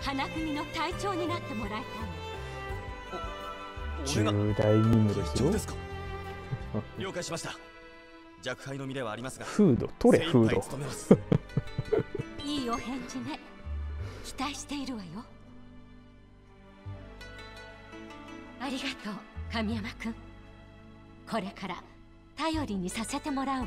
花組の隊長になってもらいたい。 重大任務ですよ。 ですか。了解しました。若輩の身ではありますが、 フード取れ、フード。 いいお返事ね。期待しているわよ。ありがとう、神山くん。これから頼りにさせてもらうわね。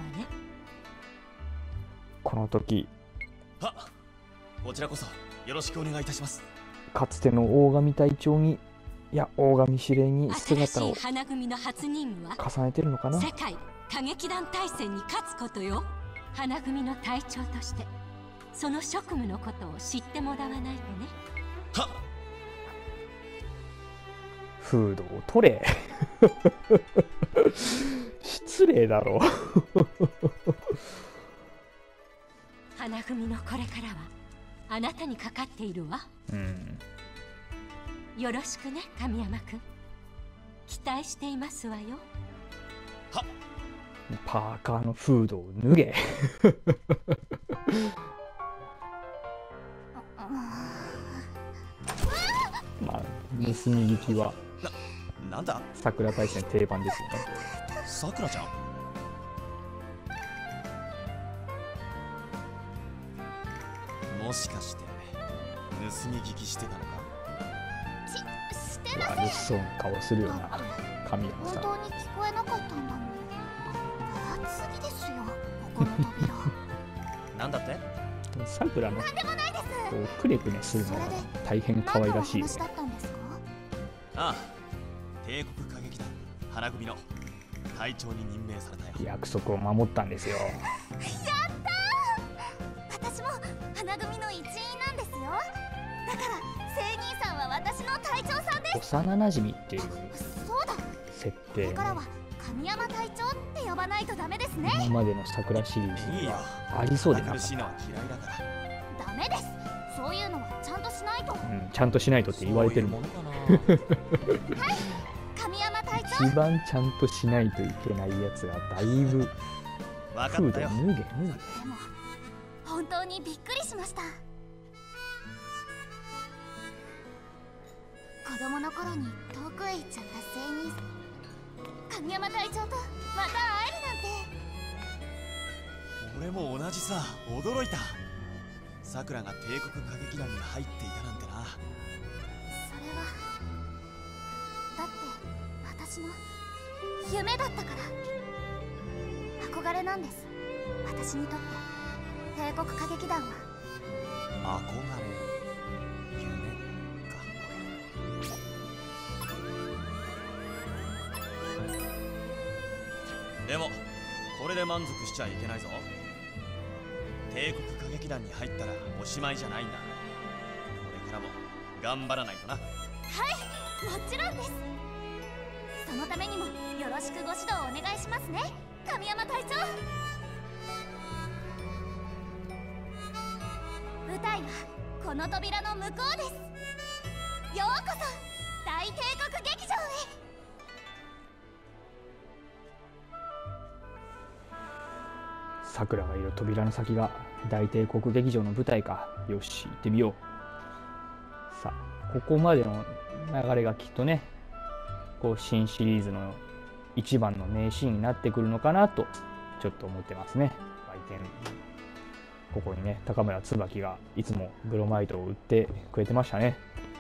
この時、 はっ、こちらこそよろしくお願いいたします。 かつての大神隊長に、いや大神司令に姿を新しい花組の初任務は重ねてるのかな。 世界歌劇団大戦に勝つことよ。花組の隊長としてその職務のことを知ってもらわないとね。 はっ、 フードを取れ失礼だろ花組のこれからはあなたにかかっているわ。よろしくね、神山くん。期待していますわよ。 はっ、 パーカーのフードを脱げまあ盗み聞きはなんだ桜大戦定番ですよね。 さくらちゃん、もしかして盗み聞きしてたのか。 してません。 悪そうな顔するよな神山さん。 本当に聞こえなかったんだもん。熱すぎですよ、ここの扉。 なんだって。 さくらのこなんでもないです。 うくねくねするのが大変可愛らしいよね。 何のお話だったんですか？ ああ、帝国歌劇団花組の隊長に任命されたよ。 約束を守ったんですよ。 やったー。私も花組の一員なんですよ。だから聖兄さんは私の隊長さんです。 幼なじみっていうそうだ。 設こ定ね。 れからは神山隊長って呼ばないとダメですね。 今までの桜シリーズいいよ、 にはありそうでなかっ苦しいのは嫌いだから。 ダメです。そういうのはちゃんとしないと。 た、ちゃんとしないとって言われてるもん。 そういうものかな。 神山隊長。 一番ちゃんとしないといけないやつがだいぶわかフードったよ。 脱げでも本当にびっくりしました。子供の頃に遠くへ行っちゃった聖兄さん、神山隊長とまた会えるなんて。 俺も同じさ、驚いた。さくらが帝国歌劇団に入っていたなんてな。 それはだって私の夢だったから。憧れなんです、私にとって帝国歌劇団は。 憧れ、夢か。でもこれで満足しちゃいけないぞ。帝国歌劇団に入ったらおしまいじゃないんだ。これからも頑張らないとな。 はい、もちろんです。そのためにもよろしくご指導お願いしますね、神山隊長。舞台はこの扉の向こうです。ようこそ大帝国劇場へ。 さくらがいる扉の先が大帝国劇場の舞台か。よし行ってみよう。さあここまでの流れがきっとね、こう新シリーズの一番の名シーンになってくるのかなとちょっと思ってますね。売店ここにね、高村椿がいつもブロマイドを売ってくれてましたね。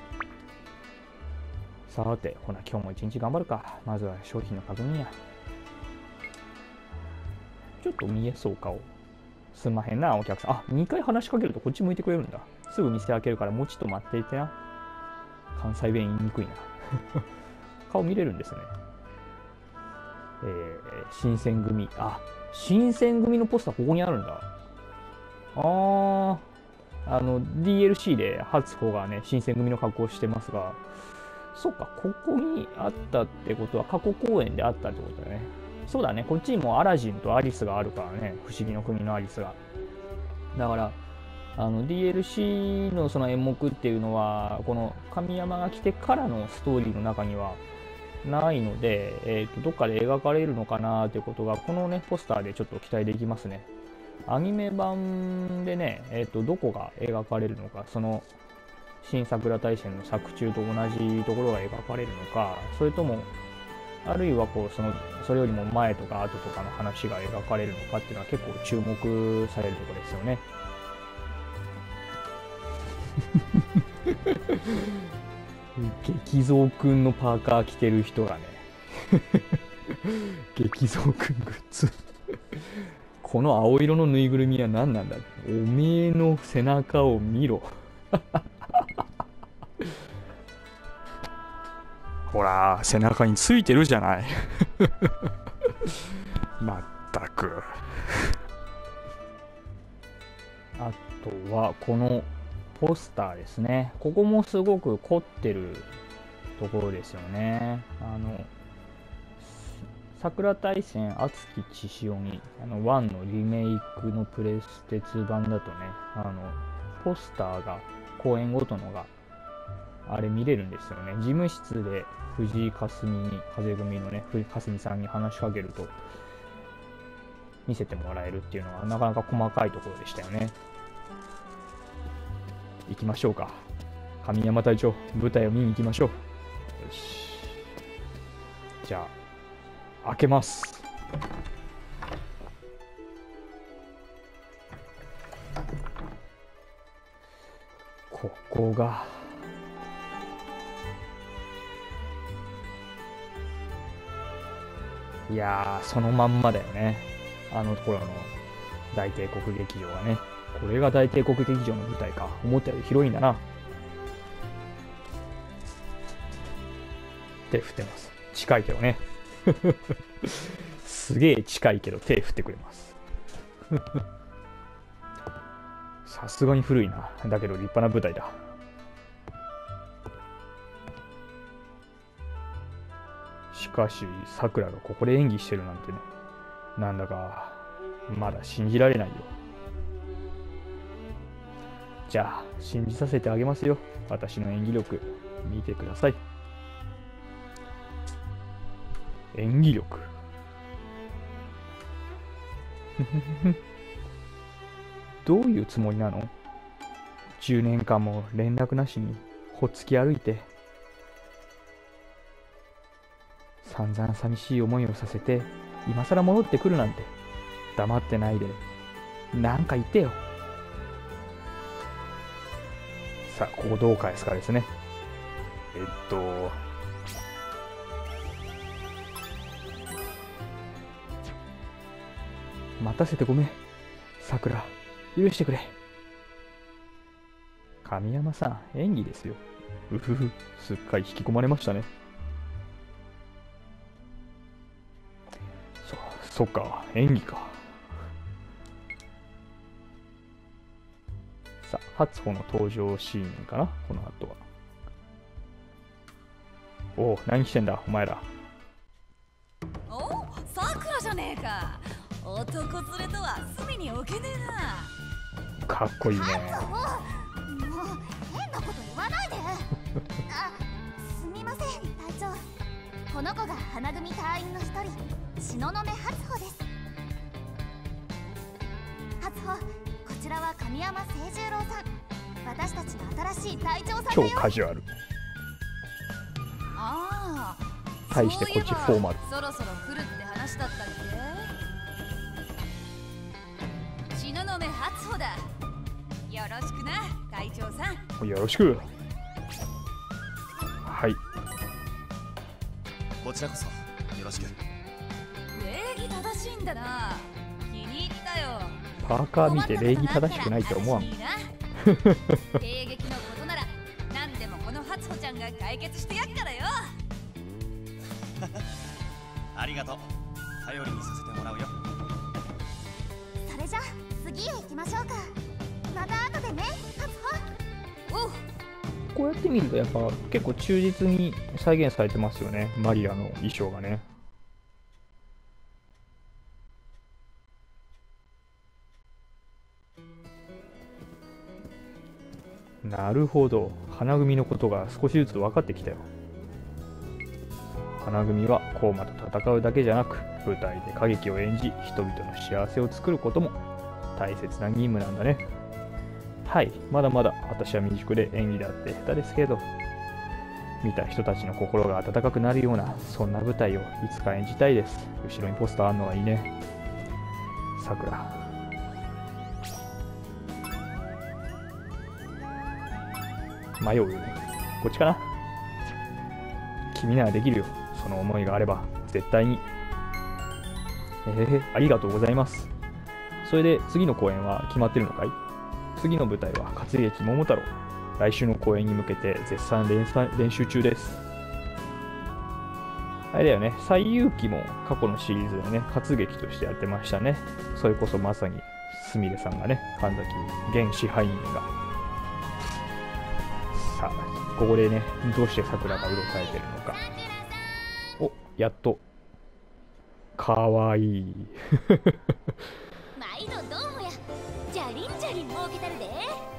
さてほな今日も一日頑張るか。まずは商品の確認や。ちょっと見えそう顔。すんまへんなお客さん。あ、2回話しかけるとこっち向いてくれるんだ。すぐ店開けるからもうちょっと待っていてな。関西弁言いにくいな顔見れるんですね。新選組。あ、新選組のポスターここにあるんだ。DLC で初子がね、新選組の格好をしてますが、そっか、ここにあったってことは過去公演であったってことだよね。そうだね、こっちにもアラジンとアリスがあるからね、不思議の国のアリスが。だから、DLC のその演目っていうのは、この神山が来てからのストーリーの中にはないので、どっかで描かれるのかなということが、このね、ポスターでちょっと期待できますね。アニメ版でね、どこが描かれるのか、その新桜大戦の作中と同じところが描かれるのか、それともあるいはこうそれよりも前とか後とかの話が描かれるのかっていうのは結構注目されるところですよね。激蔵くんのパーカー着てる人がね激蔵くんグッズこの青色のぬいぐるみは何なんだ、おめえの背中を見ろほら背中についてるじゃないまったくあとはこのポスターですね。ここもすごく凝ってるところですよね。桜大戦熱き血潮に1のリメイクのプレステ2版だとね、ポスターが公演ごとのがあれ見れるんですよね。事務室で藤井風に風組のね風見さんに話しかけると見せてもらえるっていうのはなかなか細かいところでしたよね。行きましょうか。神山隊長、舞台を見に行きましょう。よし。じゃあ、開けます。ここが。いやー、そのまんまだよね。あの頃の大帝国劇場はね。これが大帝国劇場の舞台か。思ったより広いんだな。手振ってます。近いけどね。すげえ近いけど手振ってくれます。さすがに古いな。だけど立派な舞台だ。しかし、さくらがここで演技してるなんてね。なんだか、まだ信じられないよ。じゃあ、信じさせてあげますよ。私の演技力、見てください。演技力。どういうつもりなの？ 10 年間も連絡なしにほっつき歩いて、散々寂しい思いをさせて、今更戻ってくるなんて、黙ってないで、なんか言ってよ。さあ、ここどう返すかですね。待たせてごめん。さくら、許してくれ。神山さん、演技ですよ。うふふ、すっかり引き込まれましたね。そっか、演技か。さあ、初穂の登場シーンかな、この後は。おお、何してんだ、お前ら。 おお、さくらじゃねえか。男連れとは隅に置けねえな。 かっこいいね。 もう変なこと言わないであ、すみません隊長。この子が花組隊員の一人、東雲初穂です。初穂、こちらは神山清十郎さん。私たちの新しい隊長さんだよ。 超カジュアル。 ああ、 対してこっちフォーマル。 そろそろ来るって話だったっけ。東雲初穂だ。よろしくな、隊長さん。 よろしく。はい。 こちらこそよろしく。 礼儀正しいんだな。気に入ったよ。 パーカー見て礼儀正しくないと思わん。 迎撃のことなら何でもこの初穂ちゃんが解決してやっからよ。 ありがとう。頼りにさせてもらうよ。 それじゃ次へ行きましょうか。また後でね、初穂。 おう、 こうやって見るとやっぱ結構忠実に再現されてますよね、マリアの衣装がね。なるほど、花組のことが少しずつ分かってきたよ。花組はコーマと戦うだけじゃなく、舞台で歌劇を演じ、人々の幸せを作ることも大切な任務なんだね。 はい、まだまだ私は未熟で演技だって下手ですけど、見た人たちの心が温かくなるような、そんな舞台をいつか演じたいです。後ろにポスターあるのはいいね。さくら。迷うよね。こっちかな。君ならできるよ。その思いがあれば、絶対に。ありがとうございます。それで次の公演は決まってるのかい？次の舞台は活劇桃太郎。来週の公演に向けて絶賛練習中です。あれだよね、西遊記も過去のシリーズでね、活劇としてやってましたね。それこそまさにすみれさんがね、神崎現支配人が。さあ、ここでね、どうして桜がうろたえてるのか。お、やっと。かわいい。 毎度どうもや。じゃりんじゃりん儲けたるで。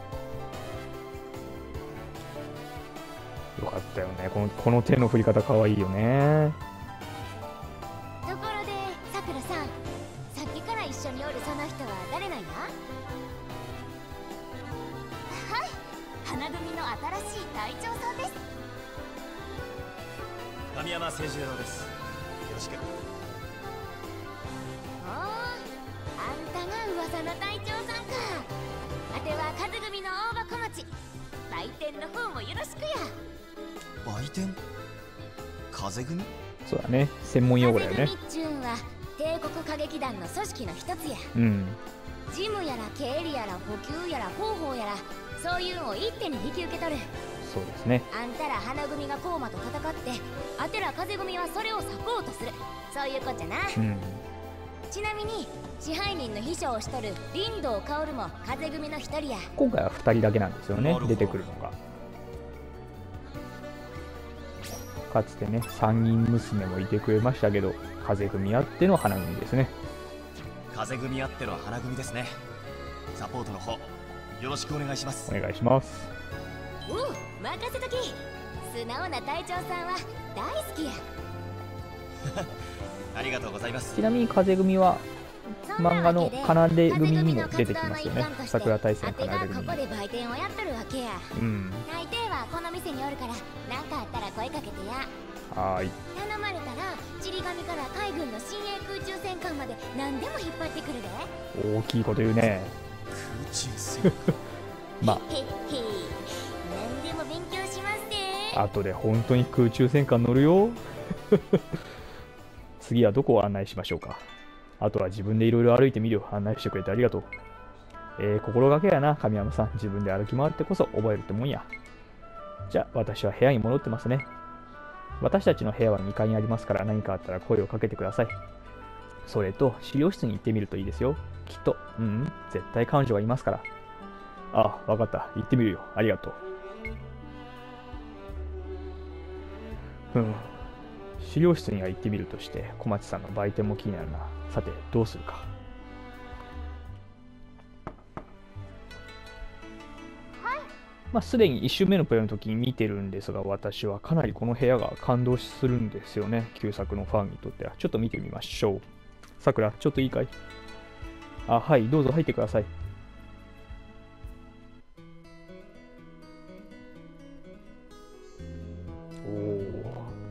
よかったよね。この手の振り方かわいいよね。 ところでさくらさん、さっきから一緒におるその人は誰なんや？はい、花組の新しい隊長さんです。 神山誠二郎です。よろしく。 おお、あんたが噂の隊長さんか。あては風組の大箱町、売店の方もよろしくや。 売店？風組？ そうだね、専門用語だよね。 風組っちゅうんは帝国歌劇団の組織の一つや。 うん。 事務やら経理やら補給やら広報やら、そういうのを一手に引き受けとる。 そうですね。 あんたら花組がコーマと戦って、あてら風組はそれをサポートする、そういうこっちゃな。 うん。 ちなみに支配人の秘書をしとる林道薫も風組の一人や。 今回は2人だけなんですよね、出てくるのが。かつてね、三人娘もいてくれましたけど、風組あっての花組ですね。 風組あっての花組ですね。サポートの方よろしくお願いします。 お願いします。 おう、任せとき。素直な隊長さんは大好きや。 ありがとうございます。 ちなみに風組は漫画の奏組にも出てきますよね。桜大戦奏組に。 ここで売店をやっとるわけや。 うん。 大抵はこの店におるから、何かあったら声かけてや。 はーい。 頼まれたらちり紙から海軍の新鋭空中戦艦まで何でも引っ張ってくるで。 大きいこと言うね。 空中戦まあへっへ何でも勉強しますで。 後で本当に空中戦艦乗るよ。次はどこを案内しましょうか。あとは自分でいろいろ歩いてみるよ。案内してくれてありがとう。心がけやな、神山さん。自分で歩き回ってこそ覚えるってもんや。じゃあ、私は部屋に戻ってますね。私たちの部屋は2階にありますから、何かあったら声をかけてください。それと、資料室に行ってみるといいですよ。きっと、絶対彼女がいますから。ああ、わかった。行ってみるよ。ありがとう。資料室には行ってみるとして、小町さんの売店も気になるな。さて、どうするか。まあ、すでに1周目のプレイの時に見てるんですが、私はかなりこの部屋が感動するんですよね。旧作のファンにとっては。ちょっと見てみましょう。さくら、ちょっといいかい？あ、はい、どうぞ入ってください。おお。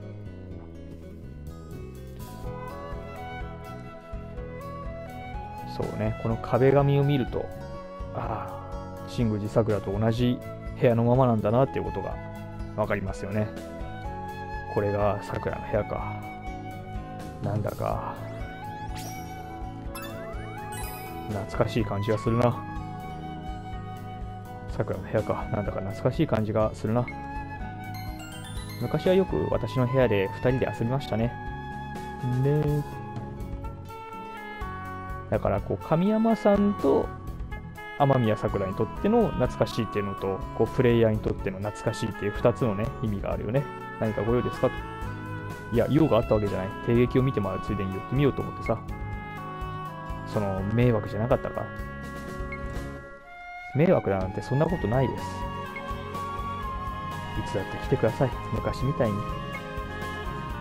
そうね、この壁紙を見ると、ああ、新宮寺桜と同じ部屋のままなんだなっていうことがわかりますよね。これが桜の部屋か。なんだか懐かしい感じがするな。桜の部屋か。なんだか懐かしい感じがするな。昔はよく私の部屋で2人で遊びましたね。だからこう神山さんと雨宮さくらにとっての懐かしいっていうのと、こうプレイヤーにとっての懐かしいっていう2つのね意味があるよね。何かご用ですかと。いや、用があったわけじゃない。帝劇を見て回るついでに寄ってみようと思ってさ。その迷惑じゃなかったか。迷惑だなんてそんなことないです。いつだって来てください。昔みたいに。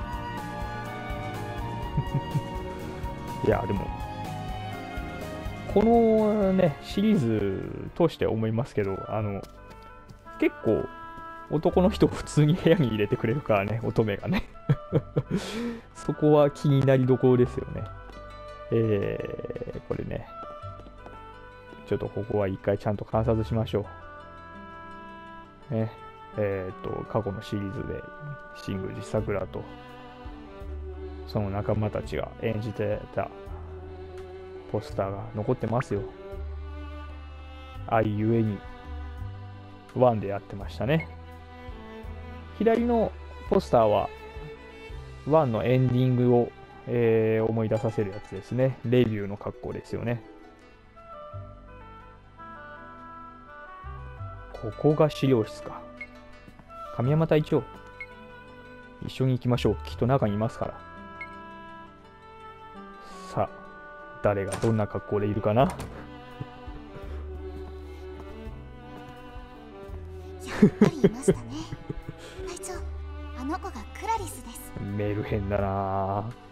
いや、でもこのね、シリーズ通して思いますけど、結構、男の人を普通に部屋に入れてくれるからね、乙女がね。そこは気になりどころですよね。これね、ちょっとここは一回ちゃんと観察しましょう。ね、過去のシリーズで、新宮寺さくらと、その仲間たちが演じてたポスターが残ってますよ。愛ゆえに、1でやってましたね。左のポスターは、1のエンディングを、思い出させるやつですね。レビューの格好ですよね。ここが資料室か。神山隊長、一緒に行きましょう。きっと中にいますから。さあ、誰がどんな格好でいるかな。 やっぱりいましたね。隊長、あの子がクラリスです。 メルヘンだなぁ。